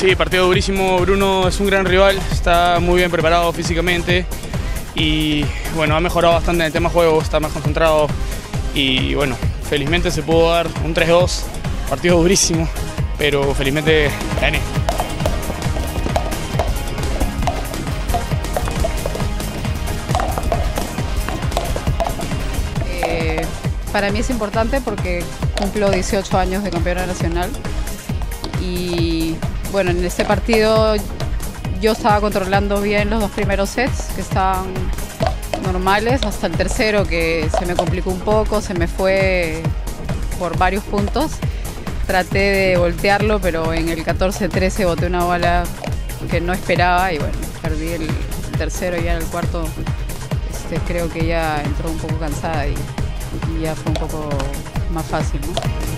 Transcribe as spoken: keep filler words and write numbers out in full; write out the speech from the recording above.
Sí, partido durísimo. Bruno es un gran rival, está muy bien preparado físicamente y bueno, ha mejorado bastante en el tema juego, está más concentrado y bueno, felizmente se pudo dar un tres dos, partido durísimo, pero felizmente gané. Eh, para mí es importante porque cumplo dieciocho años de campeona nacional y bueno, en este partido yo estaba controlando bien los dos primeros sets, que estaban normales, hasta el tercero que se me complicó un poco, se me fue por varios puntos. Traté de voltearlo, pero en el catorce trece boté una bola que no esperaba y bueno, perdí el tercero y ya en el cuarto este, creo que ella entró un poco cansada y, y ya fue un poco más fácil, ¿no?